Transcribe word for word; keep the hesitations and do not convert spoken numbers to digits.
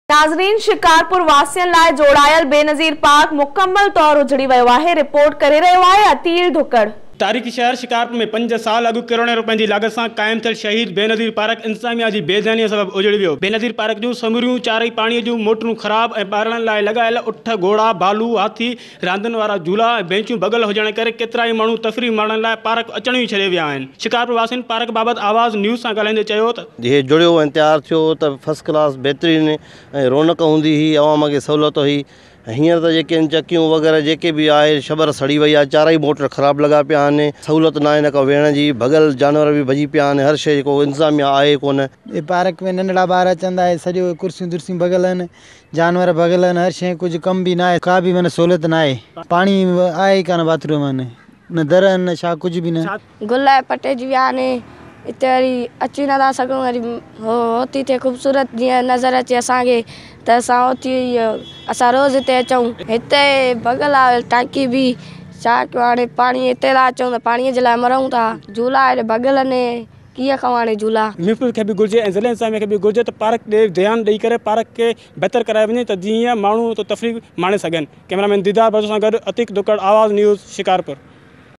नाज़रीन, शिकारपुर वासियन लाइ जोड़ायल बेनज़ीर पार्क मुकम्मल तौर उजड़ी वियो आहे। रिपोर्ट करे रहियो आहे अतील धुकड़। तारीख़ी शहर शिकारपुर में पंज साल अॻु करोड़ें रुपए की लागत से कायम थियल शहीद बेनज़ीर पार्क इंतजामिया की बेज़ानी सबब उजड़ी वियो। बेनज़ीर पार्क जूं समूरियूं चारई पानी जूं मोटरूं ख़राब ऐं ॿारनि लाइ लॻायल उठ घोड़ा भालू हाथी रांदियुनि वारा झूला ऐं बेंचूं बगल हुजण करे केतिरा ई माण्हू तफ़रीह माणण लाइ पार्क अचण ई छॾे विया आहिनि। शिकारपुर वासियुनि पार्क बाबति आवाज़ न्यूज़ सां ॻाल्हाईंदे चयो त हे जुड़ियो ऐं तयारु थियो त फर्स्ट क्लास बहितरीन ऐं रौनक हूंदी हुई, अवाम खे सहूलियत हुई। हींअर त जेके चकियूं वग़ैरह जेके भी आहे शबर सड़ी वई आहे, चारई मोटर ख़राब लॻा पिया आहिनि, सहूलियत न आहे न का वेहण जी, भगल जानवर भी भॼी पिया आहिनि, हर शइ को इंतज़ामिया आहे कोन। पार्क में नंढड़ा ॿार अचंदा आहे, सॼो कुर्सियूं दुर्सियूं भॻल आहिनि, जानवर भॻल आहिनि, हर शइ कुझु कम भी न आहे, का भी माना सहूलियत न आहे। पाणी आहे ई कान बाथरूम में, न दर न छा कुझु भी न। गुल पटेजी विया आहिनि, इते वरी अची नथा सघूं, वरी हो होती थिए ख़ूबसूरत जीअं नज़र अचे असांखे त असां होती असां रोज़ हिते अचूं। हिते बगल आहे टांकी भी, छा कयूं हाणे पाणी हिते था अचूं त पाणीअ जे लाइ मरूं था। झूला हेॾे बगल आहिनि, कीअं खां हाणे झूला। म्यूनिसिपल खे भी घुर्जे ऐं ज़िले इंतज़ामिया खे भी घुर्जे त पार्क ॾे ध्यानु ॾेई करे पार्क खे बहितर कराए वञे त जीअं माण्हू तो तफ़रीह माणे सघनि। कैमरामैन दीदार भट्ट सां गॾु अतीक धुकड़, आवाज़ न्यूज़, शिकारपुर।